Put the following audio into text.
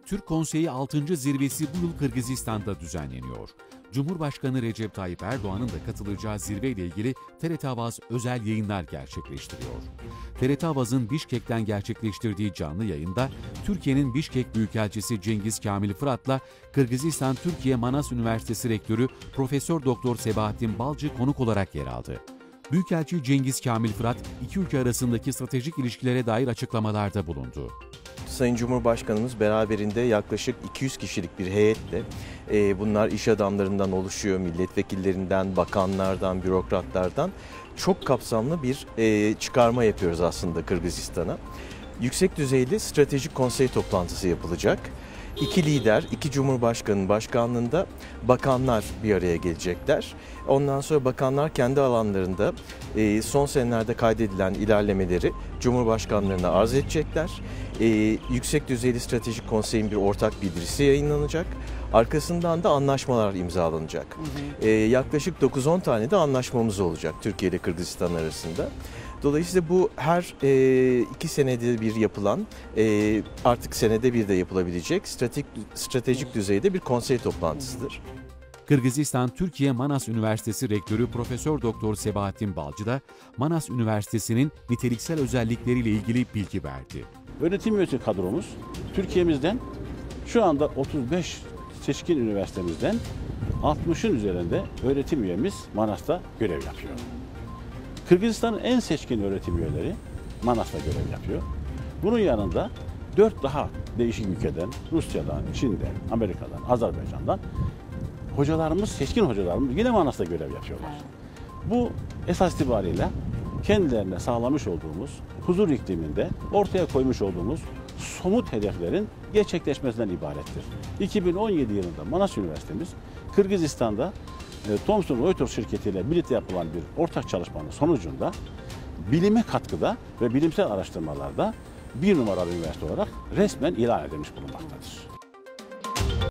Türk Konseyi 6. zirvesi bu yıl Kırgızistan'da düzenleniyor. Cumhurbaşkanı Recep Tayyip Erdoğan'ın da katılacağı zirveyle ilgili TRT Avaz özel yayınlar gerçekleştiriyor. TRT Avaz'ın Bişkek'ten gerçekleştirdiği canlı yayında Türkiye'nin Bişkek Büyükelçisi Cengiz Kamil Fırat'la Kırgızistan Türkiye Manas Üniversitesi Rektörü Profesör Doktor Sebahattin Balcı konuk olarak yer aldı. Büyükelçi Cengiz Kamil Fırat, iki ülke arasındaki stratejik ilişkilere dair açıklamalarda bulundu. Sayın Cumhurbaşkanımız beraberinde yaklaşık 200 kişilik bir heyetle, bunlar iş adamlarından oluşuyor, milletvekillerinden, bakanlardan, bürokratlardan çok kapsamlı bir çıkarma yapıyoruz aslında Kırgızistan'a. Yüksek düzeyli stratejik konsey toplantısı yapılacak. İki lider, iki cumhurbaşkanının başkanlığında bakanlar bir araya gelecekler. Ondan sonra bakanlar kendi alanlarında son senelerde kaydedilen ilerlemeleri cumhurbaşkanlarına arz edecekler. Yüksek düzeyli stratejik konseyin bir ortak bildirisi yayınlanacak. Arkasından da anlaşmalar imzalanacak. Yaklaşık 9-10 tane de anlaşmamız olacak Türkiye ile Kırgızistan arasında. Dolayısıyla bu her 2 senede bir yapılan, artık senede bir de yapılabilecek stratejik düzeyde bir konsey toplantısıdır. Kırgızistan Türkiye Manas Üniversitesi Rektörü Profesör Doktor Sebahattin Balcı da Manas Üniversitesi'nin niteliksel özellikleriyle ilgili bilgi verdi. Öğretim üyesi kadromuz Türkiye'mizden şu anda 35 seçkin üniversitemizden 60'ın üzerinde öğretim üyemiz Manas'ta görev yapıyor. Kırgızistan'ın en seçkin öğretim üyeleri Manas'ta görev yapıyor. Bunun yanında 4 daha değişik ülkeden, Rusya'dan, Çin'den, Amerika'dan, Azerbaycan'dan hocalarımız, seçkin hocalarımız yine Manas'ta görev yapıyorlar. Bu esas itibariyle kendilerine sağlamış olduğumuz huzur ikliminde ortaya koymuş olduğumuz somut hedeflerin gerçekleşmesinden ibarettir. 2017 yılında Manas Üniversitemiz Kırgızistan'da Thomson Reuters şirketiyle birlikte yapılan bir ortak çalışmanın sonucunda bilime katkıda ve bilimsel araştırmalarda 1 numaralı üniversite olarak resmen ilan edilmiş bulunmaktadır.